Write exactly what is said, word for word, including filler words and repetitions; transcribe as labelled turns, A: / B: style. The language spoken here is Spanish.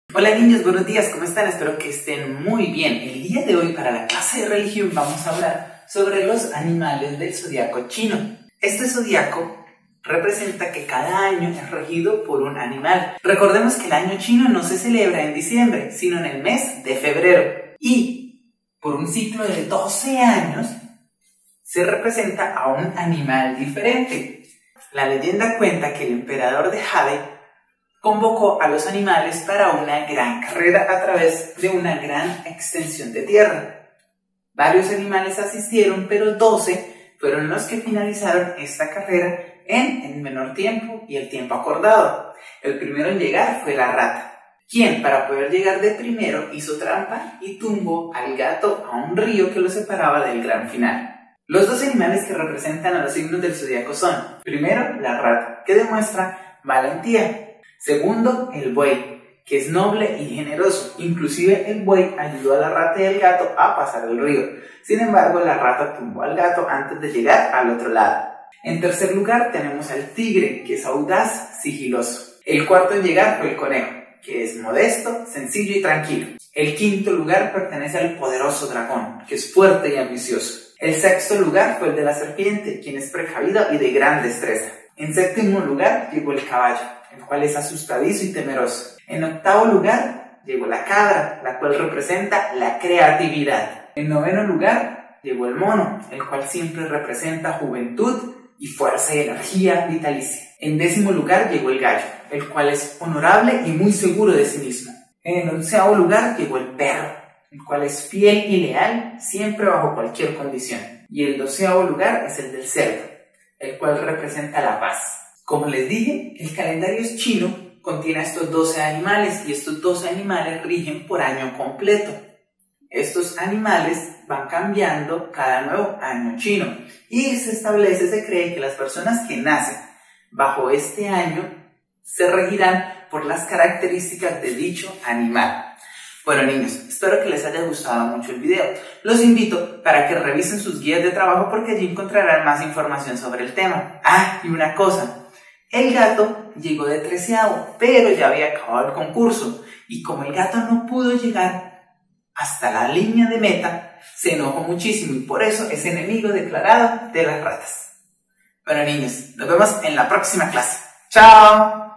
A: Hola niños, buenos días, ¿cómo están? Espero que estén muy bien. El día de hoy para la clase de religión vamos a hablar sobre los animales del zodiaco chino. Este zodiaco representa que cada año es regido por un animal. Recordemos que el año chino no se celebra en diciembre, sino en el mes de febrero. Y por un ciclo de doce años se representa a un animal diferente. La leyenda cuenta que el emperador de Jade convocó a los animales para una gran carrera a través de una gran extensión de tierra. Varios animales asistieron, pero doce fueron los que finalizaron esta carrera en el menor tiempo y el tiempo acordado. El primero en llegar fue la rata, quien para poder llegar de primero hizo trampa y tumbó al gato a un río que lo separaba del gran final. Los dos animales que representan a los signos del zodiaco son, primero, la rata, que demuestra valentía. Segundo, el buey, que es noble y generoso. Inclusive el buey ayudó a la rata y al gato a pasar el río. Sin embargo, la rata tumbó al gato antes de llegar al otro lado. En tercer lugar tenemos al tigre, que es audaz, sigiloso. El cuarto en llegar fue el conejo, que es modesto, sencillo y tranquilo. El quinto lugar pertenece al poderoso dragón, que es fuerte y ambicioso. El sexto lugar fue el de la serpiente, quien es precavido y de gran destreza. En séptimo lugar llegó el caballo, el cual es asustadizo y temeroso. En octavo lugar llegó la cabra, la cual representa la creatividad. En noveno lugar llegó el mono, el cual siempre representa juventud y fuerza y energía vitalicia. En décimo lugar llegó el gallo, el cual es honorable y muy seguro de sí mismo. En el onceavo lugar llegó el perro, el cual es fiel y leal siempre bajo cualquier condición. Y el doceavo lugar es el del cerdo, el cual representa la paz. Como les dije, el calendario chino contiene a estos doce animales y estos doce animales rigen por año completo. Estos animales van cambiando cada nuevo año chino y se establece, se cree que las personas que nacen bajo este año se regirán por las características de dicho animal. Bueno niños, espero que les haya gustado mucho el video. Los invito para que revisen sus guías de trabajo porque allí encontrarán más información sobre el tema. Ah, y una cosa. El gato llegó de treceavo, pero ya había acabado el concurso. Y como el gato no pudo llegar hasta la línea de meta, se enojó muchísimo y por eso es enemigo declarado de las ratas. Bueno niños, nos vemos en la próxima clase. ¡Chao!